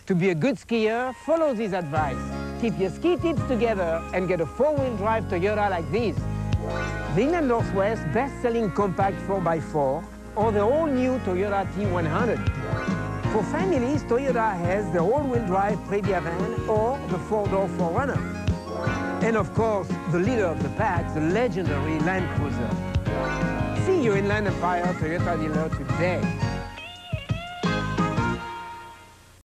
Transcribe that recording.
To be a good skier, follow this advice. Keep your ski tips together and get a four-wheel drive Toyota like this. The Inland Northwest best-selling compact 4x4 or the all-new Toyota T100. For families, Toyota has the all-wheel drive Previa van or the four-door 4Runner. And of course, the leader of the pack, the legendary Land Cruiser. See your Inland Empire Toyota dealer today.